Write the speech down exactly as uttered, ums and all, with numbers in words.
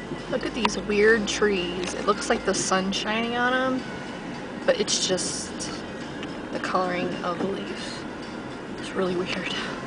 Look at these weird trees. It looks like the sun's shining on them, but it's just the coloring of the leaves. It's really weird.